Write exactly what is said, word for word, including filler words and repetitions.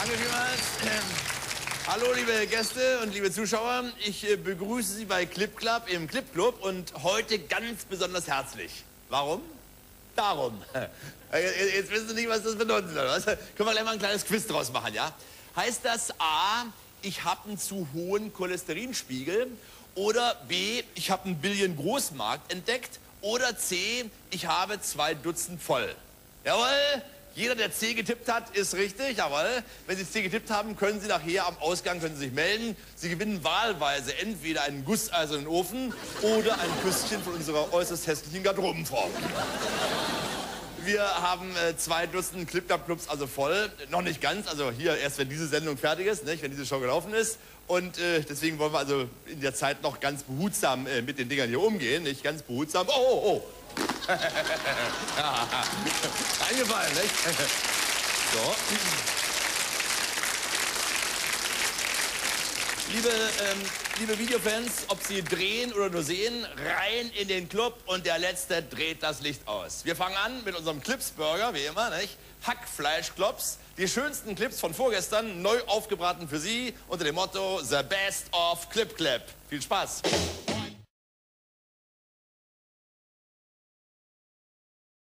Danke vielmals. Ähm, hallo, liebe Gäste und liebe Zuschauer. Ich äh, begrüße Sie bei Clip Club im Clip Club und heute ganz besonders herzlich. Warum? Darum. Jetzt, jetzt wissen Sie nicht, was das bedeuten soll. Was? Können wir gleich mal ein kleines Quiz draus machen, ja? Heißt das A, ich habe einen zu hohen Cholesterinspiegel? Oder B, ich habe einen Billion-Großmarkt entdeckt? Oder C, ich habe zwei Dutzend voll? Jawohl, jeder, der C getippt hat, ist richtig, jawohl. Wenn Sie C getippt haben, können Sie nachher am Ausgang können Sie sich melden. Sie gewinnen wahlweise entweder einen gusseisernen Ofen oder ein Küsschen von unserer äußerst hässlichen Garderobenform. Wir haben äh, zwei Dutzend Clip-Club-Clubs also voll. Noch nicht ganz, also hier erst, wenn diese Sendung fertig ist, nicht, wenn diese Show gelaufen ist. Und äh, deswegen wollen wir also in der Zeit noch ganz behutsam äh, mit den Dingern hier umgehen. Nicht ganz behutsam. Oh, oh, oh. Ja, eingefallen, nicht? So. Liebe, ähm, liebe Videofans, ob Sie drehen oder nur sehen, rein in den Club und der Letzte dreht das Licht aus. Wir fangen an mit unserem Clipsburger, wie immer, nicht? Hackfleischklops, die schönsten Clips von vorgestern, neu aufgebraten für Sie unter dem Motto The Best of Clip Clap. Viel Spaß!